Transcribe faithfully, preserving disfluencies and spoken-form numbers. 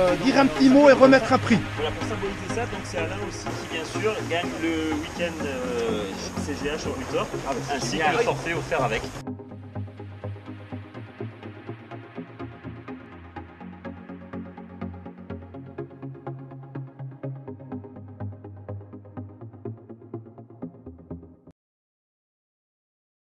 euh, dire un petit mot et remettre un prix. Voilà, pour symboliser ça, donc c'est Alain aussi qui bien sûr gagne le week-end euh, C G H au Rutor, ainsi que le forfait offert avec.